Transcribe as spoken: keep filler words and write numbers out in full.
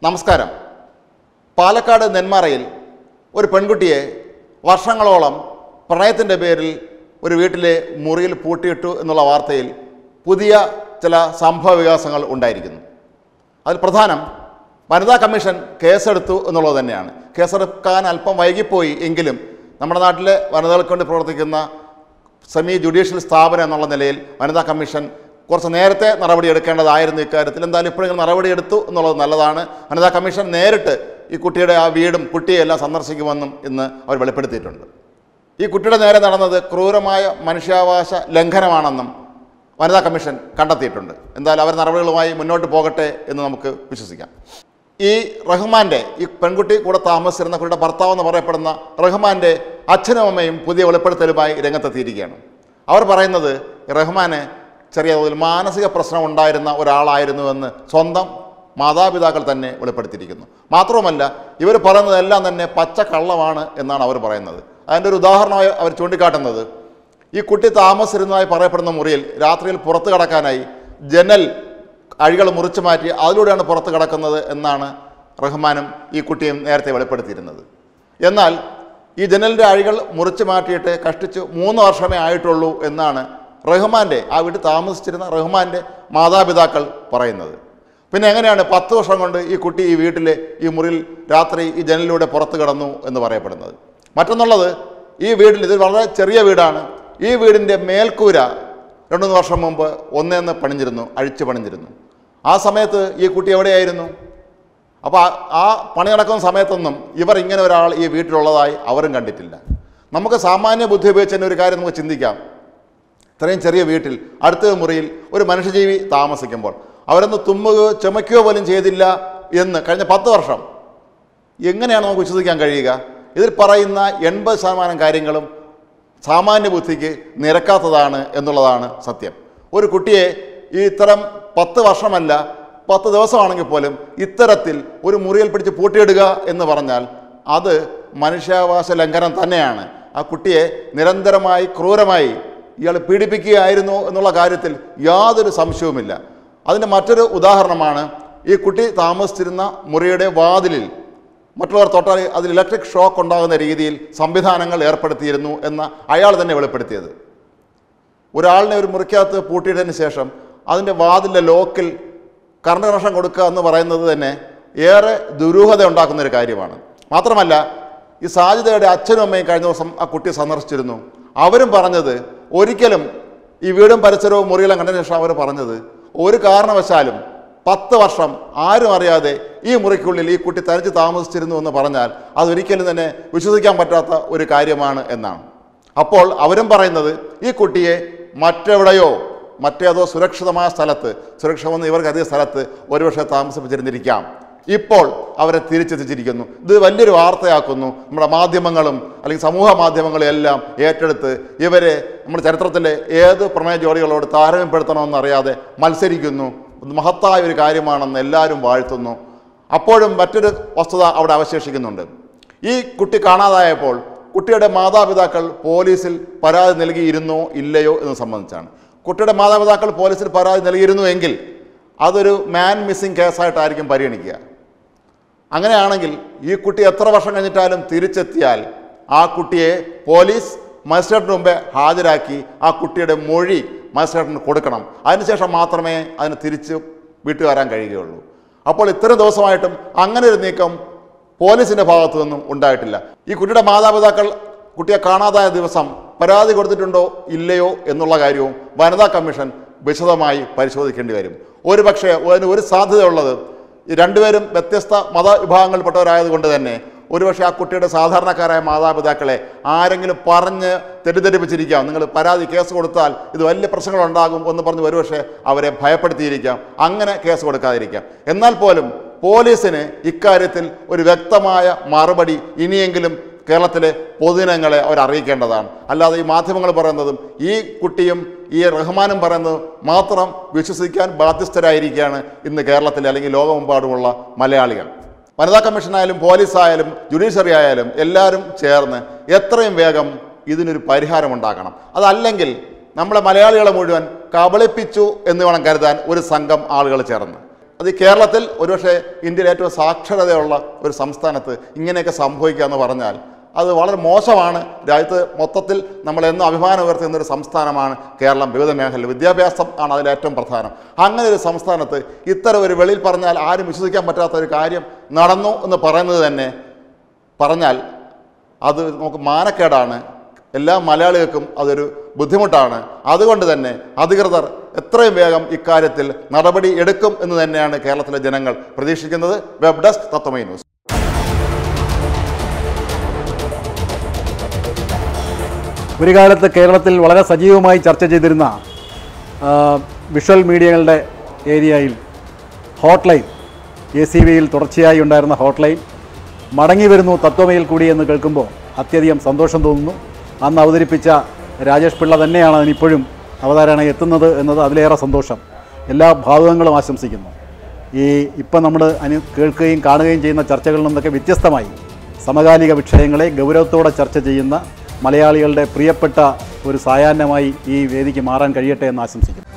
നമസ്കാരം. പാലക്കാട് നെന്മാറയിൽ ഒരു പെൺകുട്ടിയെ വർഷങ്ങളോളം പ്രണയത്തിൻ്റെ പേരിൽ ഒരു വീട്ടിലെ മുറിയിൽ പൂട്ടിയിട്ടു എന്നുള്ള വാർത്തയിൽ പുതിയ ചില സംഭവ വികാസങ്ങൾ ഉണ്ടായിരിക്കുന്നു. അതിൽ പ്രധാനം വനിതാ കമ്മീഷൻ കേസെടുത്തു എന്നുള്ളത് തന്നെയാണ്. കേസെടുക്കാൻ അല്പം വൈകിപ്പോയി എങ്കിലും നമ്മുടെ നാട്ടിലെ വനിതകൾക്ക് വേണ്ടി പ്രവർത്തിക്കുന്ന സെമി ജുഡീഷ്യൽ സ്ഥാപനം എന്നുള്ള നിലയിൽ വനിതാ കമ്മീഷൻ കുറച്ച് നേരത്തെ നടപടിയെടുക്കേണ്ടതായിരുന്നു ഇക്കാര്യത്തിൽ. എന്തായാലും ഇപ്പോഴെങ്കിലും നടപടിയെടുത്തു എന്നുള്ളത് നല്ലതാണ്. വനിതാ കമ്മീഷൻ നേരിട്ട് ഈ കുട്ടിയുടെ ആ വീടും കുട്ടിയെല്ലാം സന്ദർശിക്കുമെന്നും ഇന്ന് അവർ വെളിപ്പെടുത്തിയിട്ടുണ്ട്. ഈ കുട്ടിയുടെ നേരെ നടന്നത് ക്രൂരമായ മനുഷ്യാവകാശ ലംഘനമാണെന്നും വനിതാ കമ്മീഷൻ കണ്ടെത്തിയിട്ടുണ്ട്. എന്തായാലും അവർ നടപടികളുമായി മുന്നോട്ട് പോകട്ടെ എന്ന് നമുക്ക് വിശ്വസിക്കാം. ഈ റഹ്മാൻ്റെ ഈ പെൺകുട്ടി കൂടെ താമസിച്ചിരുന്ന കുട്ടിയുടെ ഭർത്താവ് എന്ന് പറയപ്പെടുന്ന റഹ്മാൻ്റെ അച്ഛനും അമ്മയും പുതിയ വെളിപ്പെടുത്തലുമായി രംഗത്തെത്തിയിരിക്കുകയാണ്. അവർ പറയുന്നത് റഹ്മാന് ചെറിയ തോതിൽ മാനസിക പ്രശ്നം ഉണ്ടായിരുന്ന ഒരാളായിരുന്നുവെന്ന് സ്വന്തം മാതാപിതാക്കൾ തന്നെ വെളിപ്പെടുത്തിയിരിക്കുന്നു. മാത്രവുമല്ല, ഇവർ പറയുന്നതെല്ലാം തന്നെ പച്ച കള്ളമാണ് എന്നാണ് അവർ പറയുന്നത്. അതിൻ്റെ ഒരു ഉദാഹരണമായി അവർ ചൂണ്ടിക്കാട്ടുന്നത്, ഈ കുട്ടി താമസിച്ചിരുന്നതായി പറയപ്പെടുന്ന മുറിയിൽ രാത്രിയിൽ പുറത്ത് കടക്കാനായി ജനൽ അഴികൾ മുറിച്ചു മാറ്റി അതിലൂടെയാണ് പുറത്ത് കിടക്കുന്നത് എന്നാണ് റഹ്മാനും ഈ കുട്ടിയും നേരത്തെ വെളിപ്പെടുത്തിയിരുന്നത്. എന്നാൽ ഈ ജനലിൻ്റെ അഴികൾ മുറിച്ചു മാറ്റിയിട്ട് കഷ്ടിച്ച് മൂന്ന് വർഷമേ ആയിട്ടുള്ളൂ എന്നാണ് റഹ്മാൻ്റെ ആ വീട്ടിൽ താമസിച്ചിരുന്ന റഹ്മാൻ്റെ മാതാപിതാക്കൾ പറയുന്നത്. പിന്നെ എങ്ങനെയാണ് പത്ത് വർഷം കൊണ്ട് ഈ കുട്ടി ഈ വീട്ടിലെ ഈ മുറിയിൽ രാത്രി ഈ ജനലിലൂടെ പുറത്ത് കിടന്നു എന്ന് പറയപ്പെടുന്നത്? മറ്റൊന്നുള്ളത്, ഈ വീട്ടിൽ ഇത് വളരെ ചെറിയ വീടാണ്. ഈ വീടിൻ്റെ മേൽക്കൂര രണ്ടു മൂന്ന് വർഷം മുമ്പ് ഒന്നേന്ന് പണിഞ്ഞിരുന്നു, അഴിച്ചു പണിഞ്ഞിരുന്നു. ആ സമയത്ത് ഈ കുട്ടി എവിടെയായിരുന്നു? അപ്പോൾ ആ പണി നടക്കുന്ന സമയത്തൊന്നും ഇവർ ഇങ്ങനെ ഒരാൾ ഈ വീട്ടിലുള്ളതായി അവരും കണ്ടിട്ടില്ല. നമുക്ക് സാമാന്യ ബുദ്ധി ഉപയോഗിച്ച് തന്നെ ഒരു കാര്യം നമുക്ക് ചിന്തിക്കാം. ഇത്രയും ചെറിയ വീട്ടിൽ അടുത്ത മുറിയിൽ ഒരു മനുഷ്യജീവി താമസിക്കുമ്പോൾ അവരൊന്ന് തുമ്മുകയോ ചുമയ്ക്കുകയോ പോലും ചെയ്തില്ല എന്ന് കഴിഞ്ഞ പത്ത് വർഷം എങ്ങനെയാണ് നമുക്ക് വിശ്വസിക്കാൻ കഴിയുക? ഇതിൽ പറയുന്ന എൺപത് ശതമാനം കാര്യങ്ങളും സാമാന്യ ബുദ്ധിക്ക് നിരക്കാത്തതാണ് എന്നുള്ളതാണ് സത്യം. ഒരു കുട്ടിയെ ഈ ഇത്തരം പത്ത് വർഷമല്ല പത്ത് ദിവസമാണെങ്കിൽ പോലും ഇത്തരത്തിൽ ഒരു മുറിയിൽ പിടിച്ച് പൂട്ടിയിടുക എന്ന് പറഞ്ഞാൽ അത് മനുഷ്യാവകാശ ലംഘനം തന്നെയാണ്. ആ കുട്ടിയെ നിരന്തരമായി ക്രൂരമായി ഇയാൾ പീഡിപ്പിക്കുകയായിരുന്നു എന്നുള്ള കാര്യത്തിൽ യാതൊരു സംശയവുമില്ല. അതിൻ്റെ മറ്റൊരു ഉദാഹരണമാണ്, ഈ കുട്ടി താമസിച്ചിരുന്ന മുറിയുടെ വാതിലിൽ മറ്റുള്ളവർ തൊട്ടാൽ അതിൽ ഇലക്ട്രിക് ഷോക്ക് ഉണ്ടാകുന്ന രീതിയിൽ സംവിധാനങ്ങൾ ഏർപ്പെടുത്തിയിരുന്നു എന്ന് അയാൾ തന്നെ വെളിപ്പെടുത്തിയത്. ഒരാളിനെ ഒരു മുറിക്കകത്ത് പൂട്ടിയിട്ടതിന് ശേഷം അതിൻ്റെ വാതിലിൻ്റെ ലോക്കിൽ കറണ്ട് കണക്ഷൻ കൊടുക്കുക എന്ന് പറയുന്നത് തന്നെ ഏറെ ദുരൂഹത ഉണ്ടാക്കുന്നൊരു കാര്യമാണ്. മാത്രമല്ല, ഈ സാജിദയുടെ അച്ഛനും അമ്മയും കഴിഞ്ഞ ദിവസം ആ കുട്ടിയെ സന്ദർശിച്ചിരുന്നു. അവരും പറഞ്ഞത് ഒരിക്കലും ഈ വീടും പരിസരവും മുറികളും കണ്ടതിന് ശേഷം അവർ പറഞ്ഞത് ഒരു കാരണവശാലും പത്ത് വർഷം ആരും അറിയാതെ ഈ മുറിക്കുള്ളിൽ ഈ കുട്ടി തനിച്ച് താമസിച്ചിരുന്നു എന്ന് പറഞ്ഞാൽ അതൊരിക്കലും തന്നെ വിശ്വസിക്കാൻ പറ്റാത്ത ഒരു കാര്യമാണ് എന്നാണ്. അപ്പോൾ അവരും പറയുന്നത് ഈ കുട്ടിയെ മറ്റെവിടെയോ മറ്റേതോ സുരക്ഷിതമായ സ്ഥലത്ത്, സുരക്ഷിതമെന്ന് ഇവർക്ക് അധിക സ്ഥലത്ത് ഒരുപക്ഷെ താമസിപ്പിച്ചിരുന്നിരിക്കാം. ഇപ്പോൾ അവരെ തിരിച്ചെത്തിച്ചിരിക്കുന്നു. ഇത് വലിയൊരു വാർത്തയാക്കുന്നു. നമ്മുടെ മാധ്യമങ്ങളും അല്ലെങ്കിൽ സമൂഹ മാധ്യമങ്ങളും എല്ലാം ഏറ്റെടുത്ത് ഇവരെ നമ്മുടെ ചരിത്രത്തിലെ ഏത് പ്രണയ ജോഡികളോട് താരതമ്യപ്പെടുത്തണമെന്നറിയാതെ മത്സരിക്കുന്നു. മഹത്തായ ഒരു കാര്യമാണെന്ന് എല്ലാവരും വാഴ്ത്തുന്നു. അപ്പോഴും മറ്റൊരു വസ്തുത അവിടെ അവശേഷിക്കുന്നുണ്ട്. ഈ കുട്ടി കാണാതായപ്പോൾ കുട്ടിയുടെ മാതാപിതാക്കൾ പോലീസിൽ പരാതി നൽകിയിരുന്നോ ഇല്ലയോ എന്ന് സംബന്ധിച്ചാണ്. കുട്ടിയുടെ മാതാപിതാക്കൾ പോലീസിൽ പരാതി നൽകിയിരുന്നു എങ്കിൽ അതൊരു മാൻ മിസ്സിംഗ് കേസായിട്ടായിരിക്കും പരിഗണിക്കുക. അങ്ങനെയാണെങ്കിൽ ഈ കുട്ടി എത്ര വർഷം കഴിഞ്ഞിട്ടാലും തിരിച്ചെത്തിയാൽ ആ കുട്ടിയെ പോലീസ് മജിസ്ട്രേറ്റിന് മുമ്പേ ഹാജരാക്കി ആ കുട്ടിയുടെ മൊഴി മജിസ്ട്രേറ്റിന് കൊടുക്കണം. അതിനുശേഷം മാത്രമേ അതിന് തിരിച്ച് വീട്ടിൽ വരാൻ കഴിയുകയുള്ളൂ. അപ്പോൾ ഇത്രയും ദിവസമായിട്ടും അങ്ങനെ ഒരു നീക്കം പോലീസിൻ്റെ ഭാഗത്തു നിന്നും ഉണ്ടായിട്ടില്ല. ഈ കുട്ടിയുടെ മാതാപിതാക്കൾ കുട്ടിയെ കാണാതായ ദിവസം പരാതി കൊടുത്തിട്ടുണ്ടോ ഇല്ലയോ എന്നുള്ള കാര്യവും വനിതാ കമ്മീഷൻ വിശദമായി പരിശോധിക്കേണ്ടി വരും. ഒരു പക്ഷേ അതിന് ഒരു സാധ്യതയുള്ളത്, ഈ രണ്ടുപേരും വ്യത്യസ്ത മതവിഭാഗങ്ങളിൽപ്പെട്ടവരായതുകൊണ്ട് തന്നെ ഒരുപക്ഷെ ആ കുട്ടിയുടെ സാധാരണക്കാരായ മാതാപിതാക്കളെ ആരെങ്കിലും പറഞ്ഞ് തെറ്റിദ്ധരിപ്പിച്ചിരിക്കാം. നിങ്ങൾ പരാതി കേസ് കൊടുത്താൽ ഇത് വലിയ പ്രശ്നങ്ങളുണ്ടാകും എന്ന് പറഞ്ഞ് ഒരുപക്ഷെ അവരെ ഭയപ്പെടുത്തിയിരിക്കാം. അങ്ങനെ കേസ് കൊടുക്കാതിരിക്കാം. എന്നാൽ പോലും പോലീസിന് ഇക്കാര്യത്തിൽ ഒരു വ്യക്തമായ മറുപടി ഇനിയെങ്കിലും കേരളത്തിലെ പൊതുജനങ്ങളെ അവർ അറിയിക്കേണ്ടതാണ്. അല്ലാതെ ഈ മാധ്യമങ്ങൾ പറയുന്നതും ഈ കുട്ടിയും ഈ റഹ്മാനും പറയുന്നത് മാത്രം വിശ്വസിക്കാൻ ബാധ്യസ്ഥരായിരിക്കുകയാണ് ഇന്ന് കേരളത്തിലെ അല്ലെങ്കിൽ ലോകമെമ്പാടുമുള്ള മലയാളികൾ. വനിതാ കമ്മീഷനായാലും പോലീസായാലും ജുഡീഷ്യറി ആയാലും എല്ലാവരും ചേർന്ന് എത്രയും വേഗം ഇതിനൊരു പരിഹാരമുണ്ടാക്കണം. അതല്ലെങ്കിൽ നമ്മളെ മലയാളികളെ മുഴുവൻ കബളിപ്പിച്ചു എന്ന് വേണം കരുതാൻ ഒരു സംഘം ആളുകൾ ചേർന്ന്. അത് ഈ കേരളത്തിൽ ഒരുപക്ഷെ ഇന്ത്യയിൽ ഏറ്റവും സാക്ഷരതയുള്ള ഒരു സംസ്ഥാനത്ത് ഇങ്ങനെയൊക്കെ സംഭവിക്കുക എന്ന് പറഞ്ഞാൽ അത് വളരെ മോശമാണ്. രാജ്യത്ത് മൊത്തത്തിൽ നമ്മളെന്നും അഭിമാനം ഉയർത്തുന്ന ഒരു സംസ്ഥാനമാണ് കേരളം. വിവിധ മേഖലയിൽ വിദ്യാഭ്യാസം ആണ് അതിൽ ഏറ്റവും പ്രധാനം. അങ്ങനെ ഒരു സംസ്ഥാനത്ത് ഇത്തരം ഒരു വെളിയിൽ പറഞ്ഞാൽ ആരും വിശ്വസിക്കാൻ പറ്റാത്ത ഒരു കാര്യം നടന്നു എന്ന് പറയുന്നത് തന്നെ പറഞ്ഞാൽ അത് നമുക്ക് മാനക്കേടാണ്. എല്ലാ മലയാളികൾക്കും അതൊരു ബുദ്ധിമുട്ടാണ്. അതുകൊണ്ട് തന്നെ അധികൃതർ എത്രയും വേഗം ഇക്കാര്യത്തിൽ നടപടി എടുക്കും എന്ന് തന്നെയാണ് കേരളത്തിലെ ജനങ്ങൾ പ്രതീക്ഷിക്കുന്നത്. Web desk Tatwamayi news. ഒരു കാലത്ത് കേരളത്തിൽ വളരെ സജീവമായി ചർച്ച ചെയ്തിരുന്ന വിഷ്വൽ മീഡിയകളുടെ ഏരിയയിൽ ഹോട്ട് ലൈൻ, എ സി വിയിൽ തുടർച്ചയായി ഉണ്ടായിരുന്ന ഹോട്ട് ലൈൻ മടങ്ങി വരുന്നു തത്വമയിൽ കൂടി എന്ന് കേൾക്കുമ്പോൾ അത്യധികം സന്തോഷം തോന്നുന്നു. അന്ന് അവതരിപ്പിച്ച രാജേഷ് പിള്ള തന്നെയാണ് അതിനിപ്പോഴും അവതാരണ എത്തുന്നത് എന്നത് അതിലേറെ സന്തോഷം. എല്ലാ ഭാവുകങ്ങളും ആശംസിക്കുന്നു. ഈ ഇപ്പം നമ്മൾ അനു കേൾക്കുകയും കാണുകയും ചെയ്യുന്ന ചർച്ചകളിൽ നിന്നൊക്കെ വ്യത്യസ്തമായി സമകാലിക വിഷയങ്ങളെ ഗൗരവത്തോടെ ചർച്ച ചെയ്യുന്ന മലയാളികളുടെ പ്രിയപ്പെട്ട ഒരു സായാഹ്നമായി ഈ വേദിക്ക് മാറാൻ കഴിയട്ടെ എന്ന് ആശംസിക്കുന്നു.